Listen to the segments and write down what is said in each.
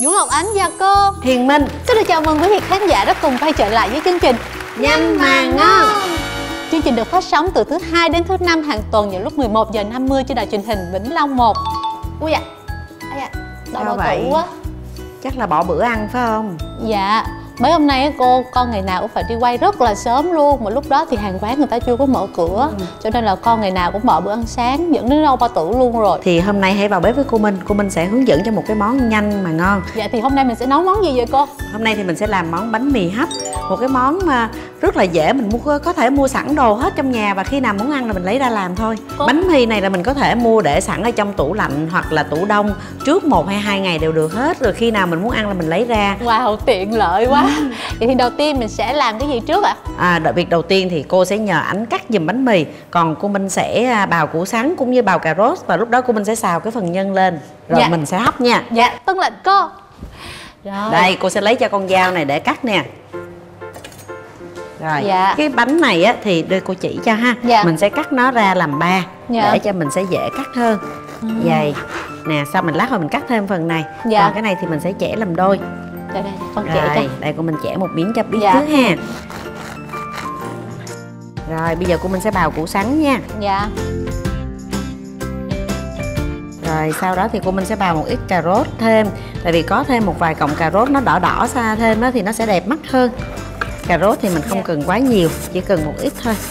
Vũ Ngọc Ánh và cô Hiền Minh. xin được chào mừng quý vị khán giả đã cùng quay trở lại với chương trình Nhanh mà ngon. Chương trình được phát sóng từ thứ Hai đến thứ Năm hàng tuần vào lúc 11h50 trên đài truyền hình Vĩnh Long 1. Ui dạ, đau bao tử quá. Chắc là bỏ bữa ăn phải không? Dạ, mấy hôm nay con ngày nào cũng phải đi quay rất là sớm luôn. Mà lúc đó thì hàng quán người ta chưa có mở cửa, cho nên là con ngày nào cũng bỏ bữa ăn sáng, dẫn đến đau bao tử luôn rồi. Thì hôm nay hãy vào bếp với cô Minh sẽ hướng dẫn cho một cái món nhanh mà ngon. Dạ, thì hôm nay mình sẽ nấu món gì vậy cô? Hôm nay thì mình sẽ làm món bánh mì hấp. Một cái món mà rất là dễ, mình có thể mua sẵn đồ hết trong nhà và khi nào muốn ăn là mình lấy ra làm thôi. Bánh mì này là mình có thể mua để sẵn ở trong tủ lạnh hoặc là tủ đông trước 1 hay 2 ngày đều được hết. Rồi khi nào mình muốn ăn là mình lấy ra. Wow, tiện lợi quá. Vậy thì đầu tiên mình sẽ làm cái gì trước ạ? Việc đầu tiên thì cô sẽ nhờ Ánh cắt giùm bánh mì. Còn cô Minh sẽ bào củ sắn cũng như bào cà rốt. Và lúc đó cô Minh sẽ xào cái phần nhân lên. Rồi mình sẽ hấp nha. Dạ, tuân lệnh cô. Rồi. Đây, cô sẽ lấy cho con dao này để cắt nè. Rồi, cái bánh này á thì đưa cô chỉ cho ha. Mình sẽ cắt nó ra làm 3 để cho mình sẽ dễ cắt hơn. Vậy nè, sau mình lát rồi mình cắt thêm phần này. Còn cái này thì mình sẽ chẻ làm đôi. Đây, con chẻ cho. Đây cô mình chẻ một miếng cho biết trước ha. Rồi, bây giờ cô mình sẽ bào củ sắn nha. Dạ. Rồi sau đó thì cô Minh sẽ bào một ít cà rốt thêm. Tại vì có thêm một vài cọng cà rốt nó đỏ đỏ xa thêm đó thì nó sẽ đẹp mắt hơn. Cà rốt thì mình không cần quá nhiều, chỉ cần một ít thôi.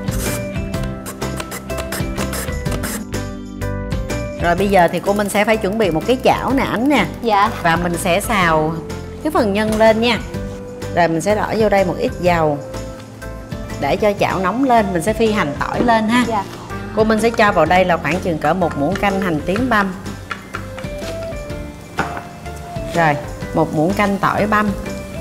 Rồi bây giờ thì cô Minh sẽ phải chuẩn bị một cái chảo nè Ánh nè. Dạ. Và mình sẽ xào cái phần nhân lên nha. Rồi mình sẽ đổ vô đây một ít dầu để cho chảo nóng lên. Mình sẽ phi hành tỏi lên ha. Dạ. Cô Minh sẽ cho vào đây là khoảng chừng cỡ 1 muỗng canh hành tím băm. Rồi, 1 muỗng canh tỏi băm.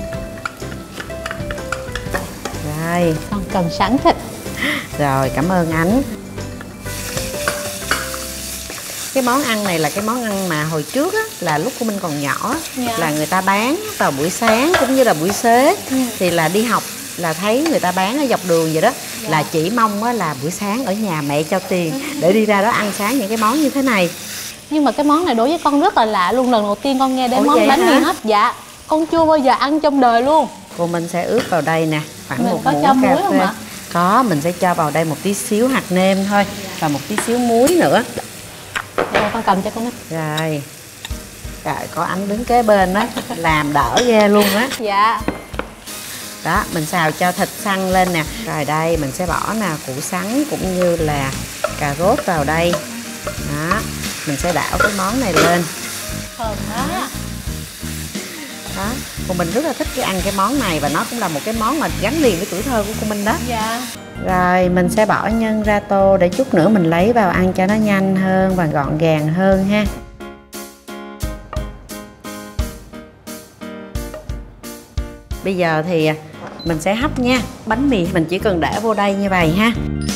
Rồi, con cần sẵn thịt. Rồi, cảm ơn Ánh. Cái món ăn này là cái món ăn mà hồi trước á, là lúc cô Minh còn nhỏ là người ta bán vào buổi sáng cũng như là buổi xế. Thì là đi học là thấy người ta bán ở dọc đường vậy đó. Là chỉ mong á, là buổi sáng ở nhà mẹ cho tiền để đi ra đó ăn sáng những cái món như thế này. Nhưng mà cái món này đối với con rất là lạ luôn. Lần đầu tiên con nghe đến món bánh mì hấp. Dạ, con chưa bao giờ ăn trong đời luôn. Cô Minh sẽ ướp vào đây nè, khoảng mình 1 có muỗng cho cà muối phê. không ạ? Có, mình sẽ cho vào đây một tí xíu hạt nêm thôi. Và một tí xíu muối nữa. Rồi con cầm cho con. Rồi. Trời, có Ánh đứng kế bên đó làm đỡ ghê luôn á. Dạ. Đó, mình xào cho thịt săn lên nè. Rồi đây mình sẽ bỏ nè củ sắn cũng như là cà rốt vào đây. Đó, mình sẽ đảo cái món này lên. Thơm quá. Đó, cô Minh rất là thích ăn cái món này và nó cũng là một cái món mà gắn liền với tuổi thơ của cô Minh đó. Dạ. Rồi mình sẽ bỏ nhân ra tô để chút nữa mình lấy vào ăn cho nó nhanh hơn và gọn gàng hơn ha. Bây giờ thì mình sẽ hấp nha. Bánh mì mình chỉ cần để vô đây như vậy ha.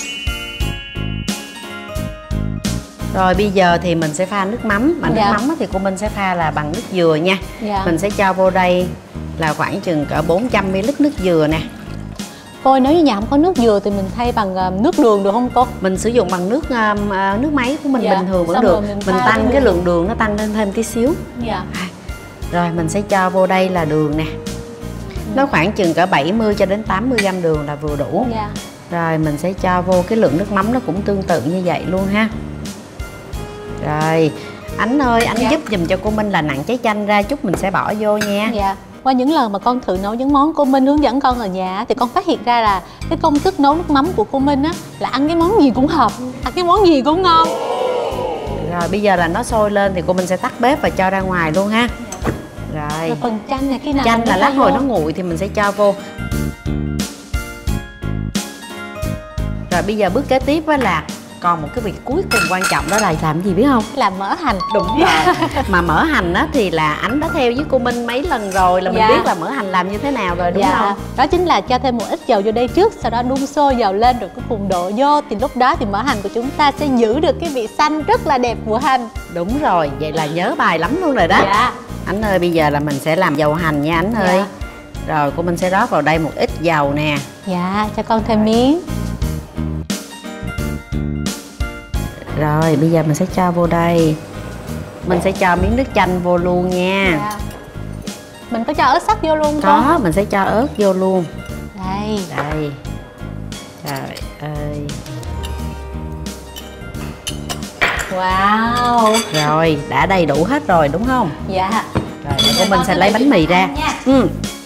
Rồi bây giờ thì mình sẽ pha nước mắm. Mà nước mắm thì cô Minh sẽ pha là bằng nước dừa nha. Mình sẽ cho vô đây là khoảng chừng cỡ 400ml nước dừa nè. Cô ơi, nếu như nhà không có nước dừa thì mình thay bằng nước đường được không cô? Mình sử dụng bằng nước máy của mình bình thường vẫn được. Mình tăng cái lượng đường nó tăng lên thêm tí xíu. Rồi mình sẽ cho vô đây là đường nè. Nó khoảng chừng cỡ 70 cho đến 80g đường là vừa đủ. Rồi mình sẽ cho vô cái lượng nước mắm nó cũng tương tự như vậy luôn ha. Rồi Ánh ơi, anh giúp giùm cho cô Minh là nặn trái chanh ra chút mình sẽ bỏ vô nha. Qua những lần mà con thử nấu những món cô Minh hướng dẫn con ở nhà thì con phát hiện ra là cái công thức nấu nước mắm của cô Minh á là ăn cái món gì cũng hợp, ăn cái món gì cũng ngon. Rồi bây giờ là nó sôi lên thì cô Minh sẽ tắt bếp và cho ra ngoài luôn ha. Rồi phần chanh này khi nào chanh là lát hồi nó nguội thì mình sẽ cho vô. Rồi bây giờ bước kế tiếp á là còn một cái việc cuối cùng quan trọng đó là làm gì biết không? Làm mỡ hành. Đúng rồi. Mà mỡ hành á thì là Ánh đã theo với cô Minh mấy lần rồi là mình biết là mỡ hành làm như thế nào rồi đúng không? Đó chính là cho thêm một ít dầu vô đây trước, sau đó đun sôi dầu lên rồi cuối cùng đổ vô thì lúc đó thì mỡ hành của chúng ta sẽ giữ được cái vị xanh rất là đẹp của hành. Đúng rồi, vậy là nhớ bài lắm luôn rồi đó. Ánh ơi, bây giờ là mình sẽ làm dầu hành nha Ánh ơi. Rồi cô Minh sẽ rót vào đây một ít dầu nè. Dạ, cho con thêm miếng. Rồi bây giờ mình sẽ cho vô đây. Mình sẽ cho miếng nước chanh vô luôn nha. Mình có cho ớt sắc vô luôn Có, không? mình sẽ cho ớt vô luôn. Đây. Đây. Trời ơi. Wow. Rồi, đã đầy đủ hết rồi đúng không? Dạ. Rồi, của mình sẽ lấy bánh mì ra. Ừ.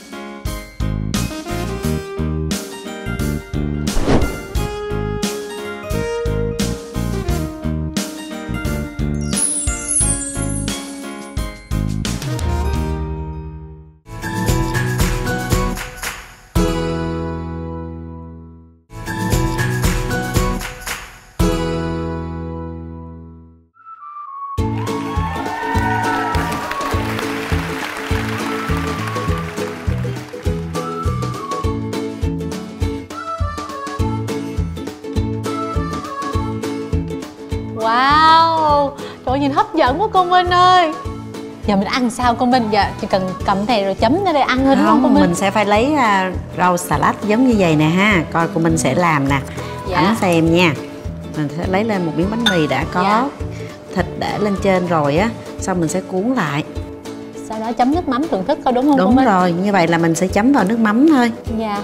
Wow. Trời ơi, nhìn hấp dẫn quá cô Minh ơi. Giờ mình ăn sao cô Minh? Dạ chỉ cần cầm thìa rồi chấm ra đây ăn thôi đúng không cô Minh? Mình sẽ phải lấy rau salad giống như vậy nè ha. Coi cô Minh sẽ làm nè. Dạ. Ấn xem nha. Mình sẽ lấy lên một miếng bánh mì đã có Dạ. thịt để lên trên rồi á. Xong mình sẽ cuốn lại. Sau đó chấm nước mắm thưởng thức thôi đúng không cô Đúng Minh? rồi, như vậy là mình sẽ chấm vào nước mắm thôi. Dạ.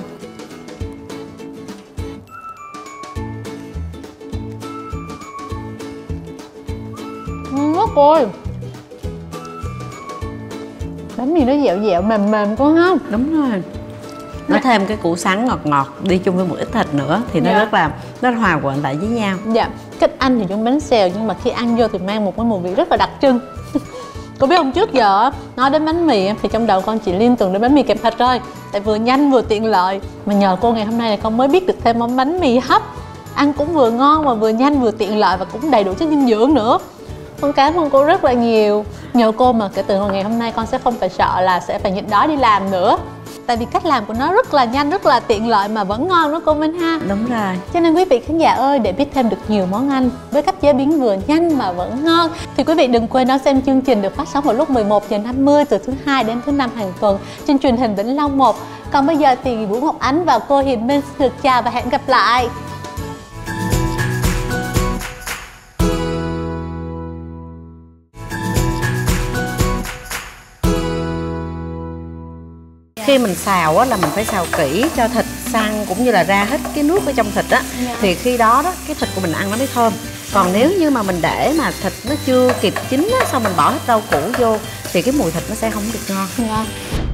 Rất rồi. Bánh mì nó dẻo dẻo mềm mềm quá ha. Đúng rồi. Nó thêm cái củ sắn ngọt ngọt đi chung với một ít thịt nữa thì nó Dạ. rất hòa quyện lại với nhau. Dạ. Cách ăn thì giống bánh xèo nhưng mà khi ăn vô thì mang một cái mùi vị rất là đặc trưng. Cô biết không, trước giờ nói đến bánh mì thì trong đầu con chỉ liên tưởng đến bánh mì kẹp thịt thôi. Tại vừa nhanh vừa tiện lợi. Mà nhờ cô ngày hôm nay là con mới biết được thêm món bánh mì hấp. Ăn cũng vừa ngon mà vừa nhanh vừa tiện lợi và cũng đầy đủ chất dinh dưỡng nữa. Con cảm ơn cô rất là nhiều. Nhờ cô mà kể từ ngày hôm nay con sẽ không phải sợ là sẽ phải nhịn đói đi làm nữa. Tại vì cách làm của nó rất là nhanh, rất là tiện lợi mà vẫn ngon đó cô Minh ha. Đúng rồi. Cho nên quý vị khán giả ơi, để biết thêm được nhiều món ăn với cách chế biến vừa nhanh mà vẫn ngon thì quý vị đừng quên đón xem chương trình được phát sóng vào lúc 11h50 từ thứ Hai đến thứ Năm hàng tuần trên truyền hình Vĩnh Long 1. Còn bây giờ thì Vũ Ngọc Ánh và cô Hiền Minh xin được chào và hẹn gặp lại. Khi mình xào á là mình phải xào kỹ cho thịt săn cũng như là ra hết cái nước ở trong thịt á. Thì khi đó cái thịt của mình ăn nó mới thơm. Còn nếu như mà mình để mà thịt nó chưa kịp chín á, xong mình bỏ hết rau củ vô thì cái mùi thịt nó sẽ không được ngon.